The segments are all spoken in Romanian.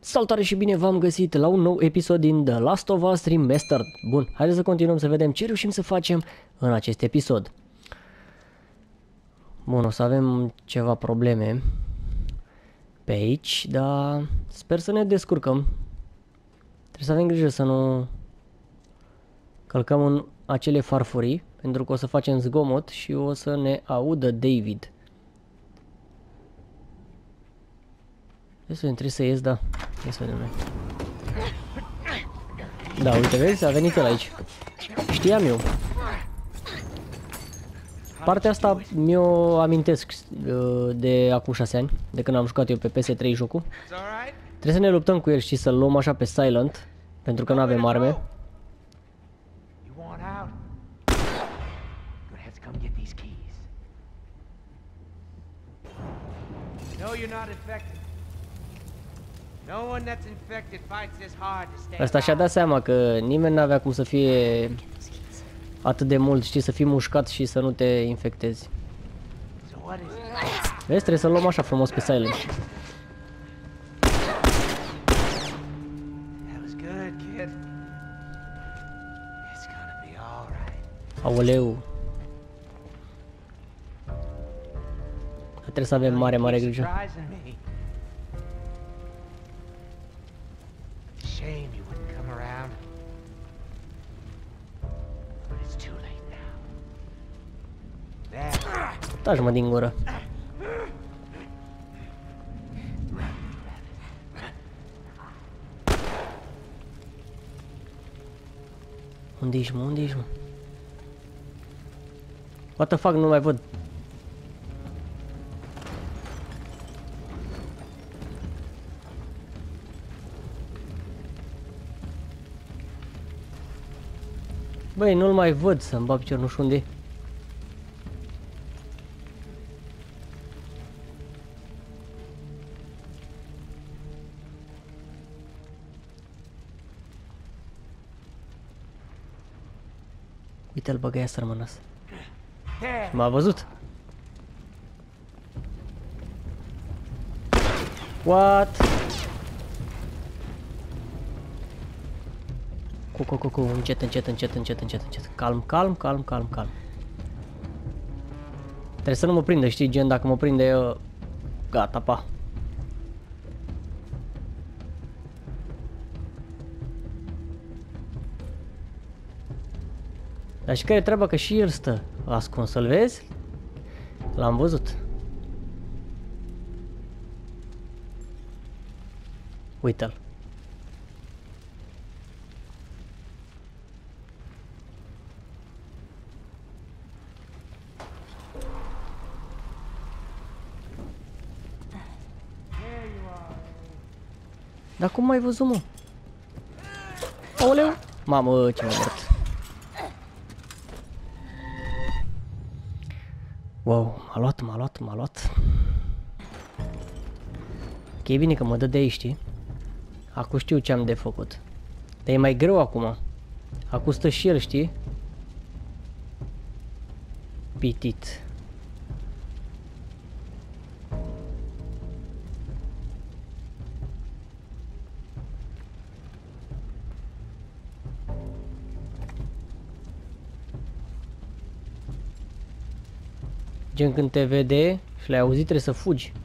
Salutare și bine v-am găsit la un nou episod din The Last of Us Remastered. Bun, haideți să continuăm să vedem ce reușim să facem în acest episod. Bun, o să avem ceva probleme pe aici, dar sper să ne descurcăm. Trebuie să avem grijă să nu călcăm în acele farfurii, pentru că o să facem zgomot și o să ne audă David. Trebuie să ies, da. Ia să vedem noi. Da, uite, vezi? A venit el aici. Știam eu. Partea asta mi-o amintesc de acum 6 ani, de când am jucat eu pe PS3 jocul. Trebuie să ne luptăm cu el și să-l luăm așa pe silent, pentru că nu avem arme. Asta și-a dat seama că nimeni n-avea cum să fie atât de mult, știi, să fii mușcat și să nu te infectezi. Vezi, trebuie să-l luăm așa frumos pe silent. Aoleu. Trebuie să avem mare grijă. Taci-mă din gură. Unde ești, mă? Unde ești, mă? What the fuck, nu mai văd. Băi, nu-l mai văd să-mi bag picior, nu știu unde e. Uite-l, băgăia sărmănas. M-a văzut. What? Cu, încet. Calm. Trebuie să nu mă prindă, știi, gen, dacă mă prinde, gata, pa. Dar și care e treaba, că și el stă ascuns, să-l vezi? L-am văzut. Uite-l. Dar cum m-ai văzut, mă? Aoleu! Mamă, ce m-a mort. Wow, m-a luat. Ok, e bine că mă dă de aici, știi? Acum știu ce am de făcut. Dar e mai greu acum. Acum stă și el, știi? Pitit. Gen, când te vede și l-ai auzit, trebuie să fugi.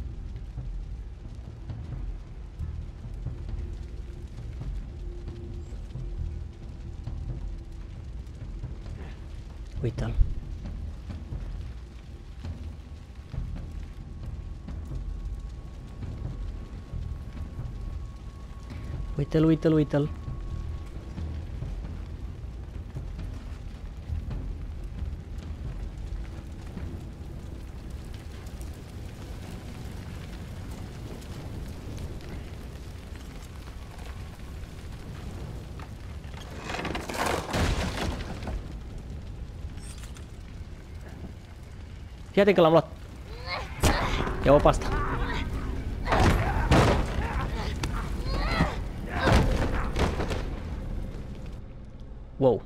Uite-l. Uite-l. Fii că l-am luat. Ia-o pe asta. Wow.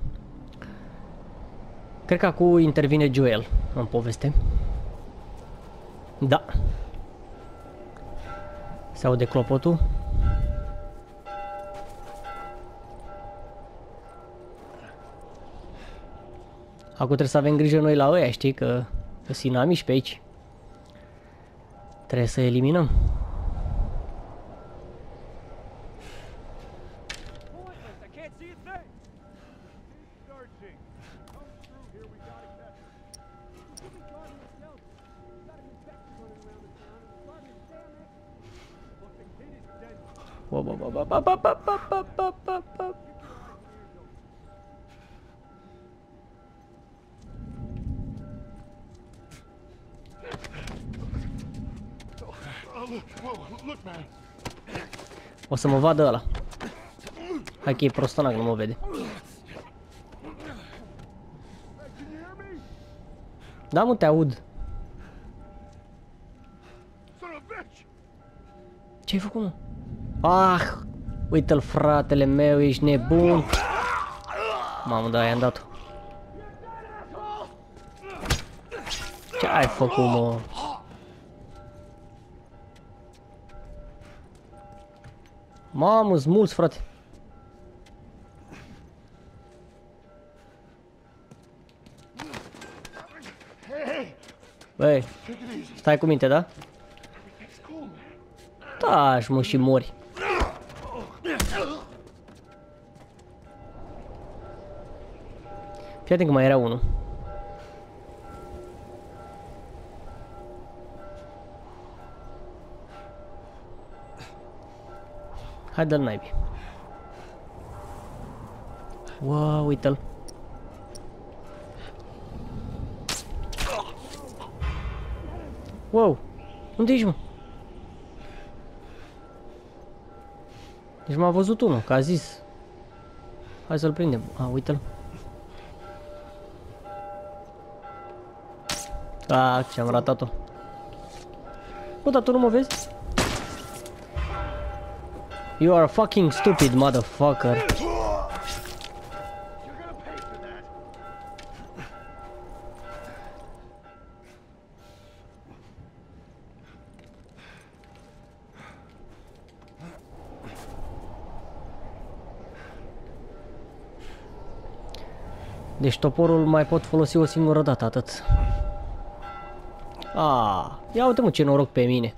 Cred că acum intervine Joel în poveste. Da. Se aude clopotul. Acum trebuie să avem grijă noi la ăia, știi, că sunt inamici pe aici. Trebuie să eliminăm. O să mă vadă ăla. Hai că e prostonac, nu mă vede. Da, mă, te aud. Ce-ai făcut, mă? Ah, uite-l, fratele meu, ești nebun. Mamă, da, i-am dat-o. Ce ai făcut, mă? Mamă-s mulți, frate. Băi, stai cu minte, da? Taci, mă, și mori. Fii atent că mai era unul. Hai, dă-l naibii. Wow, uite-l. Wow, unde ești, mă? Deci m-a văzut unul, că a zis. Hai să-l prindem. A, uite-l. A, ce-am ratat-o. Bă, dar tu nu mă vezi? You are fucking stupid, motherfucker. Deci toporul mai pot folosi o singură dată, atât. Ah, ia uite, mă, ce noroc pe mine.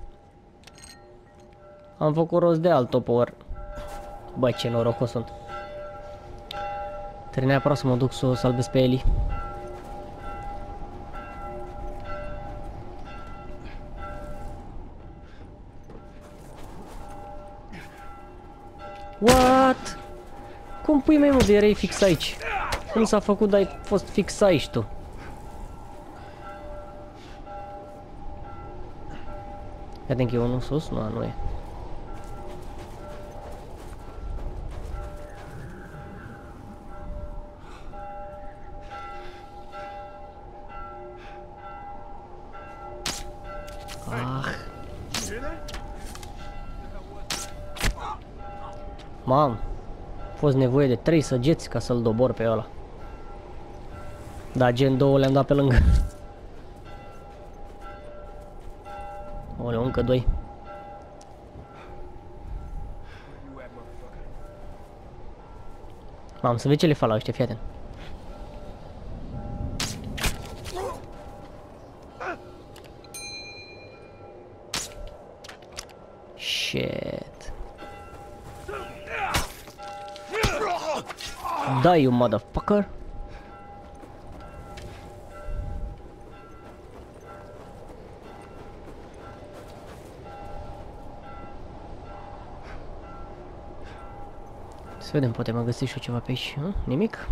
Am făcut rost de alt topor. Băi, ce norocos sunt. Trebuie neapărat să mă duc să o salvez pe Eli. What? Cum pui mei, mă, de erai fix aici? Cum s-a făcut, dar ai fost fix aici tu? Vedem că e unul sus? Nu, nu e. Ah. Mam, a fost nevoie de 3 săgeți ca să-l dobor pe ăla. Da, gen 2 le-am dat pe lângă. Oleu, încă 2. Mam, să vezi ce le fac la ăștia, fii atent. Shit. Da, you motherfucker. Să vedem, poate mă găsesc și eu ceva pe aici. Nimic?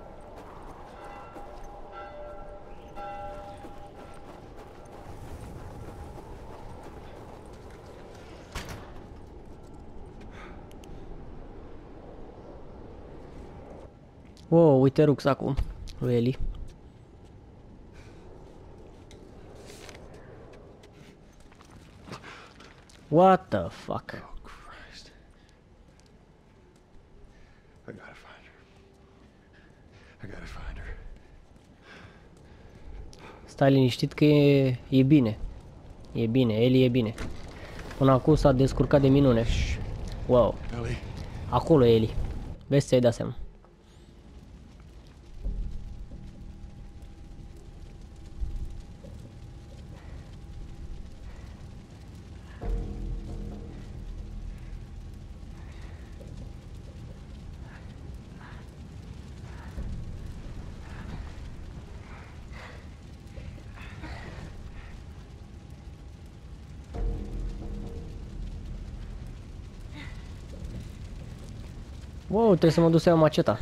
Wow, uite rucsacul lui Eli. What the fuck? Oh, Christ. I gotta find her. I gotta find her. Stai liniștit că e bine. E bine, Eli e bine. Până acum s-a descurcat de minune. Wow. Ellie. Acolo e Eli. Vezi să-i dea seama. Wow, trebuie să mă duc să iau maceta.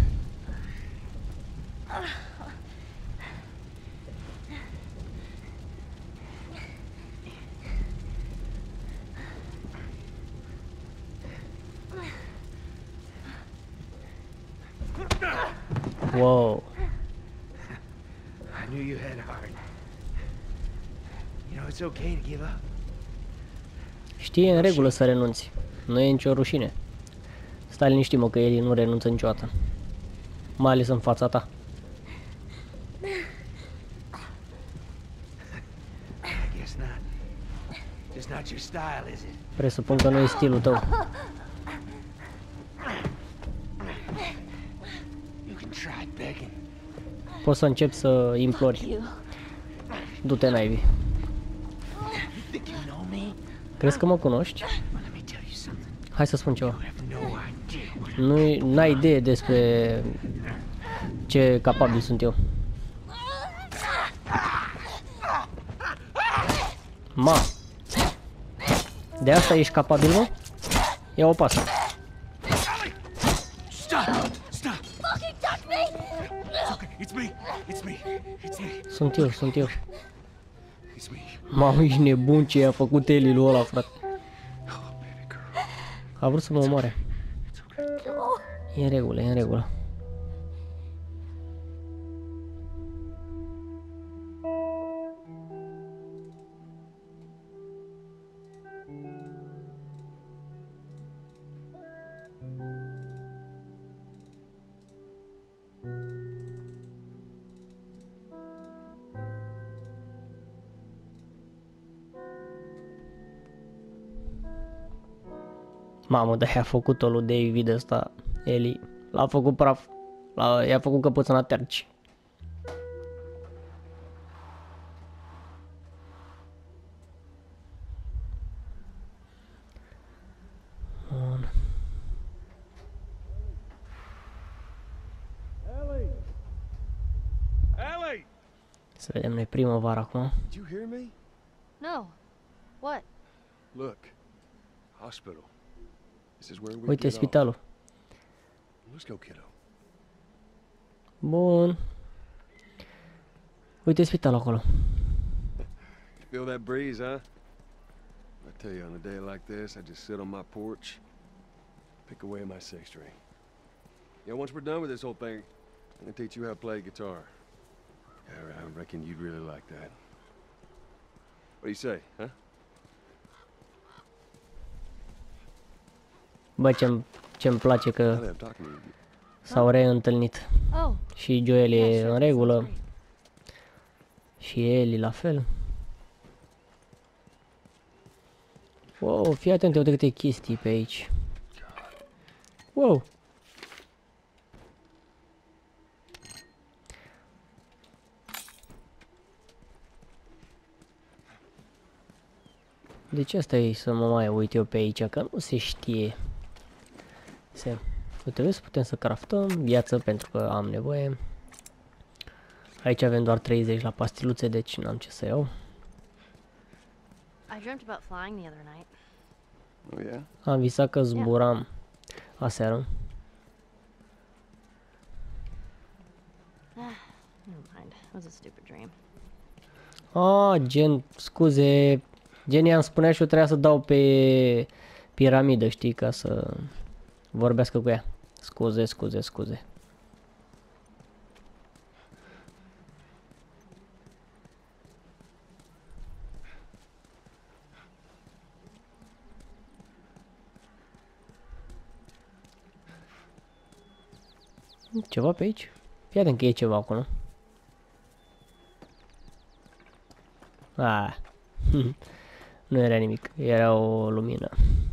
Wow. I knew you had heart. You know, it's okay to give up. Știi, e în regulă să renunți. Nu e nicio rușine. Stai liniștit, mă, că Ellie nu renunță niciodată. Mai ales în fața ta. I guess not. Just not your style, is it? Presupun că nu e stilul tău. You can try begging. Poți să începi să implori. Du-te, Ivy. You think you know me? Crezi că mă cunoști? Well, let me tell you something. Hai să spun ceva. You have no idea what N-ai idee despre ce capabil sunt eu. Ma! De asta ești capabil, mă? Ia o pasă. Stop! Stop! Fucking touch me! It's okay. It's me. It's me. It's me. Sunt eu. It's me. Mamă, ești nebun ce i-a făcut Ellie-ul ăla, frate. Oh, baby girl. A vrut să mă omoare. It's okay. E în regulă, e în regulă. Mamă, dar i-a făcut-o lui David ăsta, Ellie. L-a făcut praf. I-a făcut căpățâna terci. Bun. Ellie! Ellie! Să vedem noi primăvara acum. Did you hear me? No. What? Look. Hospital. This is where we Uite get off. spitalul. Let's go, kiddo. Bun. Uite spitalul acolo. Feel that breeze, huh? I tell you, on a day like this, I just sit on my porch, pick away at my six string. You know, once we're done with this whole thing, I'm gonna teach you how to play guitar. Yeah, I reckon you'd really like that. What do you say, huh? Bă, ce-mi place Now că that I'm talking to you, s-au reîntâlnit. Oh. Și Joel Yeah, e sure, în that regulă. sounds great. Și Ellie la fel. Wow, fii atent, uite câte chestii pe aici. Wow. Deci asta e să mă mai uit eu pe aici, că nu se știe. Uite, vezi, putem să craftăm viață pentru că am nevoie. Aici avem doar 30 la pastiluțe, deci n-am ce să iau. I dreamt about flying the other night. oh yeah? Am visat că zburam aseară. Never mind. It was a stupid dream. Gen, scuze. Gen, i-am spunea și eu trebuia să dau pe piramidă, știi, ca să vorbească cu ea. Scuze. Ceva pe aici? Fii atent că e ceva acolo. Nu era nimic, era o lumină.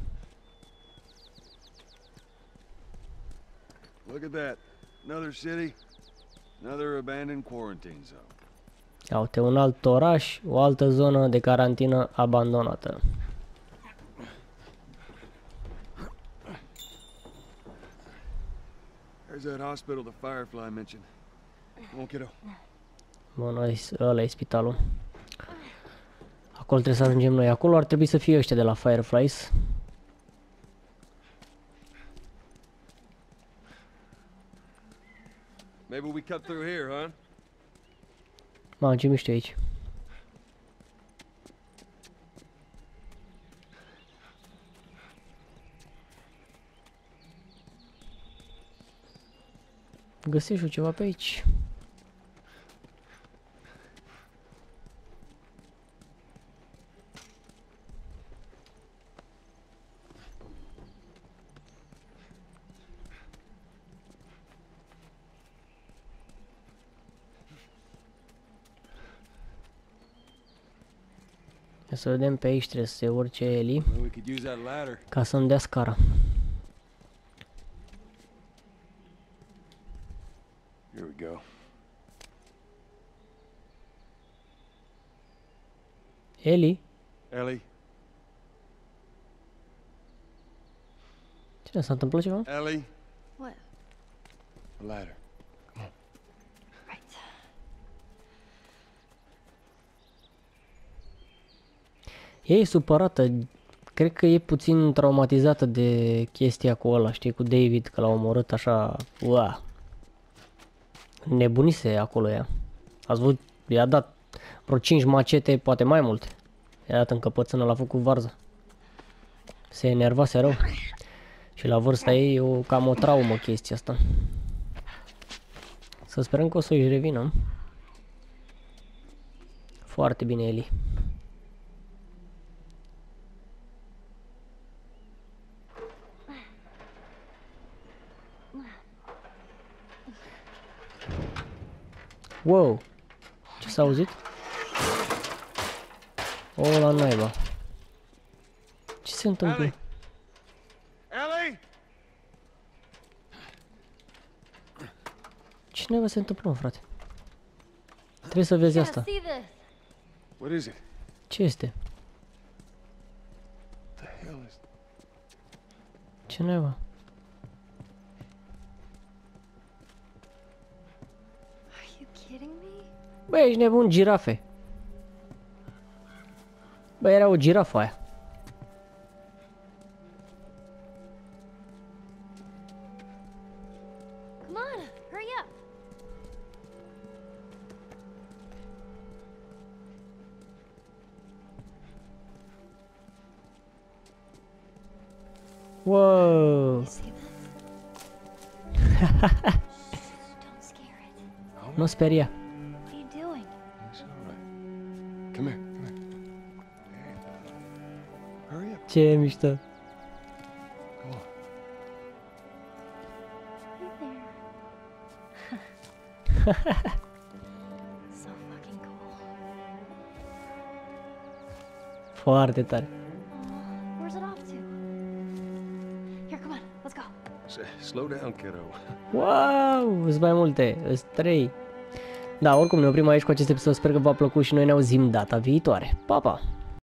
Look at that. Another city, another abandoned quarantine zone. Ia uite, un alt oraș, o altă zonă de carantină abandonată. There's that hospital the Firefly mentioned. Come on, kiddo. Bun, ăla e spitalul. Acolo trebuie să ajungem noi. Acolo ar trebui să fie ăștia de la Fireflies. Maybe we cut through here, huh? Mamă, ce mișto e aici. Găsești eu ceva pe aici. Ia să vedem pe aici, trebuie să se urce Eli Well, we could use that ladder. ca să-mi dea scara. Here we go. Eli? Ellie? Ce s-a întâmplat ceva? Ellie? What? The ladder. Right. E supărată, cred că e puțin traumatizată de chestia cu ăla, știi, cu David, că l-a omorât așa, ua. Nebunise acolo ea. Ați văzut, i-a dat vreo 5 macete, poate mai multe. I-a dat în căpățână, l-a făcut varză. Se enervase rău. Și la vârsta ei e cam o traumă chestia asta. Să sperăm că o să își revină. Foarte bine, Eli. Wow! Ce s-a auzit? O, la naiba. Ce se întâmplă? Ellie? Ellie? Ce naiba se întâmplă, mă, frate? Trebuie să vezi asta. See this? What is it? Ce este? What the hell is... Ce naiba? Are you kidding me? Băi, ești nebun, girafe. Băi, era o girafă aia. Come on, hurry up. Wow! You see this? Shh, don't scare it. Nu speria. What are you doing? It's all right. Come here, come here. Hurry up. Ce mișto. Go on. Hey there. So fucking cool. Foarte tare. Aw, where's it off to? Here, come on, let's go. Slow down, kiddo. Wow! Sunt mai multe. Sunt 3. Da, oricum ne oprim aici cu acest episod. Sper că v-a plăcut și noi ne auzim data viitoare. Pa, pa!